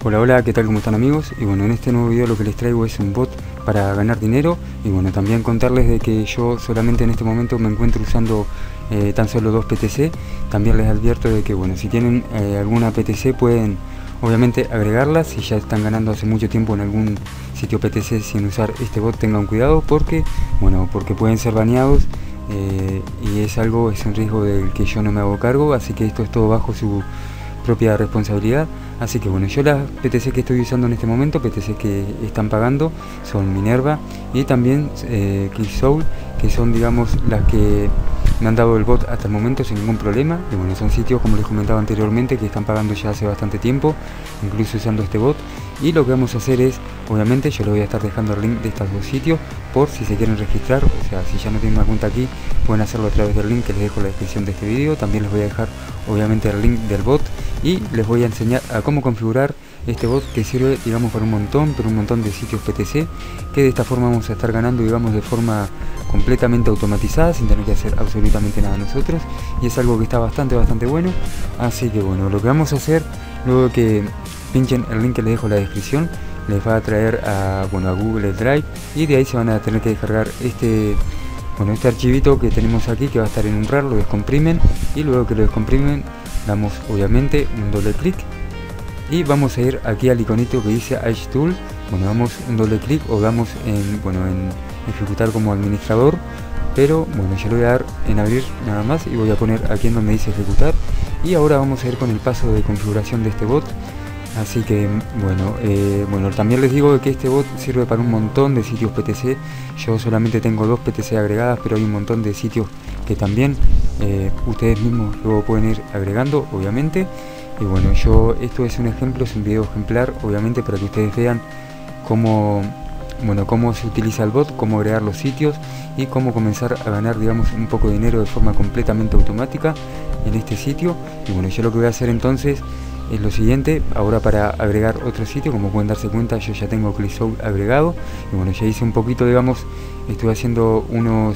Hola, hola, ¿qué tal? ¿Cómo están, amigos? Y bueno, en este nuevo video lo que les traigo es un bot para ganar dinero. Y bueno, también contarles de que yo solamente en este momento me encuentro usando tan solo 2 PTC. También les advierto de que bueno, si tienen alguna PTC pueden obviamente agregarla. Si ya están ganando hace mucho tiempo en algún sitio PTC sin usar este bot, tengan cuidado porque pueden ser baneados. Y es un riesgo del que yo no me hago cargo, así que esto es todo bajo su propia responsabilidad. Así que bueno, yo las PTC que estoy usando en este momento, PTC que están pagando, son Minerva y también ClickSoul, que son, digamos, las que me han dado el bot hasta el momento sin ningún problema. Y bueno, son sitios, como les comentaba anteriormente, que están pagando ya hace bastante tiempo, incluso usando este bot. Y lo que vamos a hacer es, obviamente, yo les voy a estar dejando el link de estos dos sitios por si se quieren registrar. O sea, si ya no tienen una cuenta aquí, pueden hacerlo a través del link que les dejo en la descripción de este video. También les voy a dejar, obviamente, el link del bot y les voy a enseñar a cómo configurar este bot que sirve, digamos, para un montón de sitios PTC, que de esta forma vamos a estar ganando, digamos, de forma completamente automatizada, sin tener que hacer absolutamente nada nosotros, y es algo que está bastante bueno. Así que bueno, lo que vamos a hacer, luego que pinchen el link que les dejo en la descripción, les va a traer a Google Drive, y de ahí se van a tener que descargar este archivito que tenemos aquí, que va a estar en un RAR. Lo descomprimen, y luego que lo descomprimen damos obviamente un doble clic y vamos a ir aquí al iconito que dice Edge Tool. Bueno, damos un doble clic o damos en ejecutar como administrador, pero bueno, yo le voy a dar en abrir nada más y voy a poner aquí en donde dice ejecutar. Y ahora vamos a ir con el paso de configuración de este bot. Así que también les digo que este bot sirve para un montón de sitios PTC. Yo solamente tengo 2 PTC agregadas, pero hay un montón de sitios que también ustedes mismos luego pueden ir agregando, obviamente. Y bueno, esto es un ejemplo, es un video ejemplar, obviamente, para que ustedes vean cómo se utiliza el bot, cómo agregar los sitios y cómo comenzar a ganar, digamos, un poco de dinero de forma completamente automática en este sitio. Y bueno, yo lo que voy a hacer entonces es lo siguiente. Ahora, para agregar otro sitio, como pueden darse cuenta, yo ya tengo ClickSoul agregado. Y bueno, ya hice un poquito, digamos, estuve haciendo unos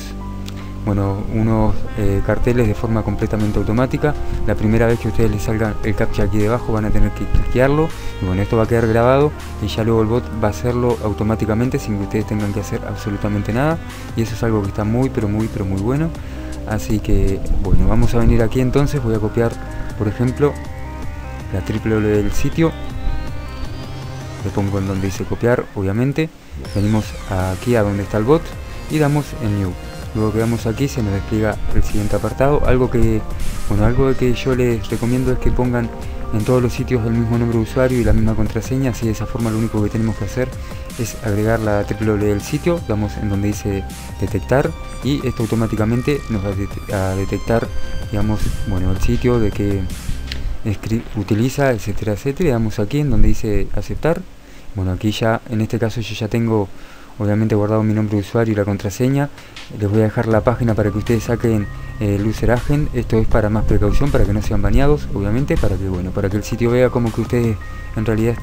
carteles de forma completamente automática. La primera vez que a ustedes les salga el captcha aquí debajo, van a tener que cliquearlo, y bueno, esto va a quedar grabado y ya luego el bot va a hacerlo automáticamente sin que ustedes tengan que hacer absolutamente nada, y eso es algo que está muy bueno. Así que bueno, vamos a venir aquí. Entonces voy a copiar, por ejemplo, la URL del sitio, le pongo en donde dice copiar, obviamente, venimos aquí a donde está el bot y damos en New. Luego que damos aquí se nos despliega el siguiente apartado. Algo que yo les recomiendo es que pongan en todos los sitios el mismo nombre de usuario y la misma contraseña. Así, de esa forma, lo único que tenemos que hacer es agregar la URL del sitio, damos en donde dice detectar, y esto automáticamente nos va a detectar, digamos, el sitio de que utiliza, etcétera, y damos aquí en donde dice aceptar. Bueno, aquí ya, en este caso, yo ya tengo obviamente guardado mi nombre de usuario y la contraseña. Les voy a dejar la página para que ustedes saquen el user agent. Esto es para más precaución, para que no sean baneados, obviamente, para que el sitio vea como que ustedes en realidad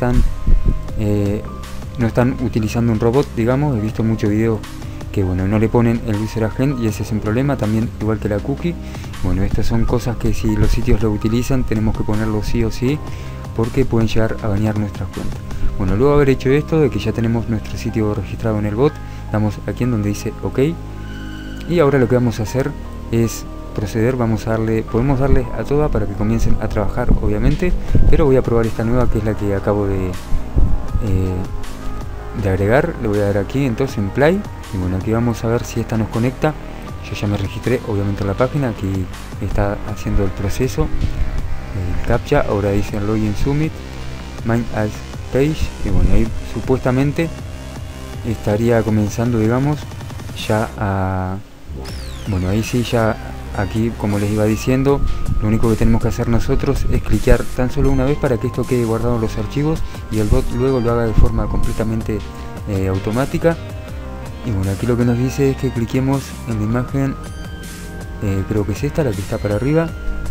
no están utilizando un robot, digamos. He visto muchos videos que no le ponen el user agent, y ese es un problema también, igual que la cookie. Bueno, estas son cosas que si los sitios lo utilizan tenemos que ponerlo sí o sí, porque pueden llegar a banear nuestras cuentas. Bueno, luego de haber hecho esto, de que ya tenemos nuestro sitio registrado en el bot, damos aquí en donde dice OK. Y ahora lo que vamos a hacer es proceder. Podemos darle a toda para que comiencen a trabajar, obviamente, pero voy a probar esta nueva, que es la que acabo de agregar. Le voy a dar aquí entonces en play, y bueno, aquí vamos a ver si esta nos conecta. Yo ya me registré, obviamente, en la página. Aquí está haciendo el proceso, el captcha. Ahora dice Login Summit, Mind as Page, y bueno, ahí supuestamente estaría comenzando, digamos, ya a... Bueno, ahí sí, ya aquí, como les iba diciendo, lo único que tenemos que hacer nosotros es cliquear tan solo una vez para que esto quede guardado en los archivos, y el bot luego lo haga de forma completamente automática. Y bueno, aquí lo que nos dice es que cliquemos en la imagen, creo que es esta, la que está para arriba.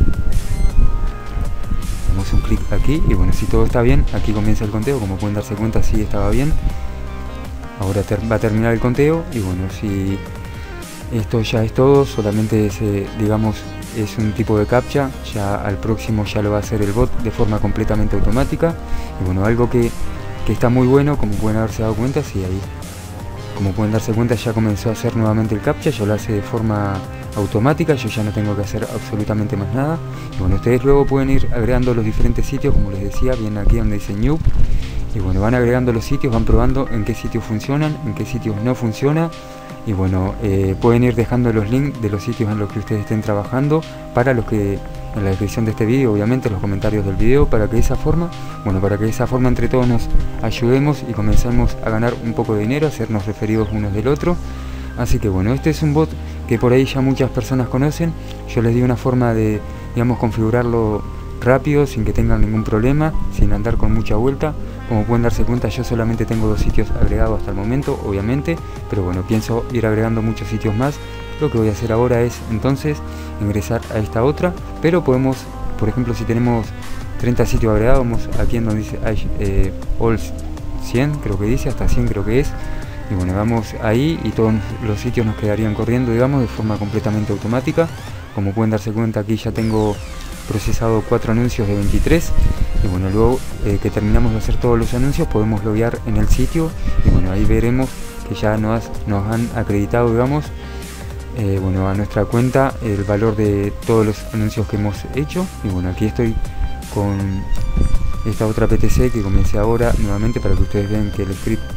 Damos un clic aquí, y bueno, si todo está bien, aquí comienza el conteo. Como pueden darse cuenta, sí estaba bien. Ahora va a terminar el conteo, y bueno, si esto ya es todo, solamente es, digamos, es un tipo de captcha, ya al próximo ya lo va a hacer el bot de forma completamente automática. Y bueno, algo que está muy bueno, como pueden haberse dado cuenta, sí, ahí, como pueden darse cuenta, ya comenzó a hacer nuevamente el captcha, yo lo hace de forma automática, yo ya no tengo que hacer absolutamente más nada. Y bueno, ustedes luego pueden ir agregando los diferentes sitios, como les decía, vienen aquí donde dice New. Y bueno, van agregando los sitios, van probando en qué sitios funcionan, en qué sitios no funciona. Y bueno, pueden ir dejando los links de los sitios en los que ustedes estén trabajando para los que en la descripción de este vídeo, obviamente en los comentarios del vídeo, para que de esa forma entre todos nos ayudemos y comencemos a ganar un poco de dinero, a hacernos referidos unos del otro. Así que bueno, este es un bot que por ahí ya muchas personas conocen. Yo les di una forma de, digamos, configurarlo rápido, sin que tengan ningún problema, sin andar con mucha vuelta. Como pueden darse cuenta, yo solamente tengo 2 sitios agregados hasta el momento, obviamente, pero bueno, pienso ir agregando muchos sitios más. Lo que voy a hacer ahora es entonces ingresar a esta otra, pero podemos, por ejemplo, si tenemos 30 sitios agregados, vamos aquí en donde dice all 100, creo que dice, hasta 100 creo que es. Y bueno, vamos ahí y todos los sitios nos quedarían corriendo, digamos, de forma completamente automática. Como pueden darse cuenta, aquí ya tengo procesado 4 anuncios de 23. Y bueno, luego que terminamos de hacer todos los anuncios, podemos loguear en el sitio. Y bueno, ahí veremos que ya nos han acreditado, digamos, bueno, a nuestra cuenta el valor de todos los anuncios que hemos hecho. Y bueno, aquí estoy con esta otra PTC que comencé ahora nuevamente para que ustedes vean que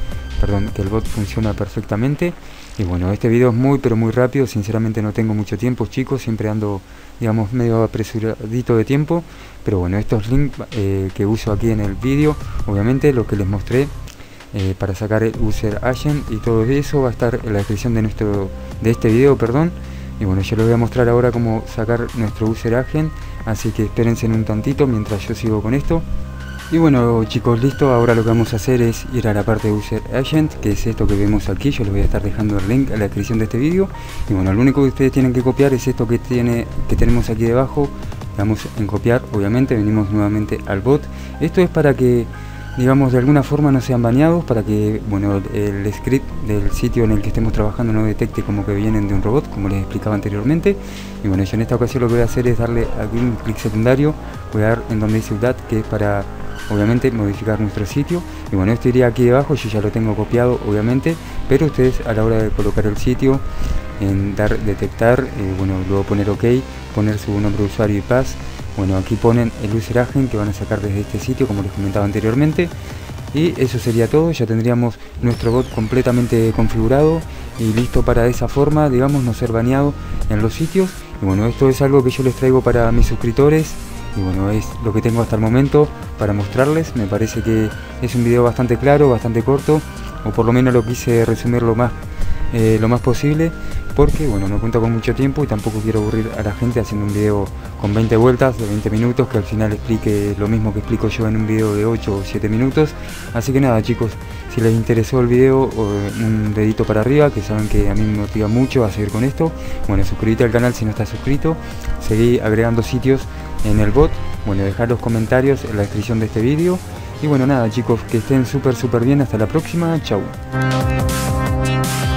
que el bot funciona perfectamente. Y bueno, este video es muy pero muy rápido, sinceramente no tengo mucho tiempo, chicos, siempre ando, digamos, medio apresuradito de tiempo. Pero bueno, estos links que uso aquí en el vídeo, obviamente lo que les mostré para sacar el user agent y todo eso va a estar en la descripción de este video, perdón. Y bueno, yo les voy a mostrar ahora cómo sacar nuestro user agent, así que espérense un tantito mientras yo sigo con esto. Y bueno, chicos, listo. Ahora lo que vamos a hacer es ir a la parte de User Agent, que es esto que vemos aquí. Yo les voy a estar dejando el link en la descripción de este vídeo. Y bueno, lo único que ustedes tienen que copiar es esto que tenemos aquí debajo. Damos en copiar, obviamente, venimos nuevamente al bot. Esto es para que, digamos, de alguna forma no sean baneados, para que, bueno, el script del sitio en el que estemos trabajando no detecte como que vienen de un robot, como les explicaba anteriormente. Y bueno, yo en esta ocasión lo que voy a hacer es darle aquí un clic secundario. Voy a dar en donde dice UDAT, que es para, obviamente, modificar nuestro sitio. Y bueno, esto iría aquí debajo, yo ya lo tengo copiado, obviamente, pero ustedes a la hora de colocar el sitio, en dar detectar, bueno, luego poner OK, poner su nombre de usuario y pass. Bueno, aquí ponen el user agent que van a sacar desde este sitio, como les comentaba anteriormente. Y eso sería todo, ya tendríamos nuestro bot completamente configurado y listo para de esa forma, digamos, no ser baneado en los sitios. Y bueno, esto es algo que yo les traigo para mis suscriptores. Y bueno, es lo que tengo hasta el momento para mostrarles. Me parece que es un video bastante claro, bastante corto, o por lo menos lo quise resumir lo más posible, porque bueno, no cuento con mucho tiempo y tampoco quiero aburrir a la gente haciendo un video con 20 vueltas de 20 minutos que al final explique lo mismo que explico yo en un video de 8 o 7 minutos. Así que nada, chicos, si les interesó el video, un dedito para arriba, que saben que a mí me motiva mucho a seguir con esto. Bueno, suscríbete al canal si no estás suscrito, seguí agregando sitios en el bot. Bueno, dejar los comentarios en la descripción de este vídeo. Y bueno, nada, chicos, que estén súper bien, hasta la próxima, chau.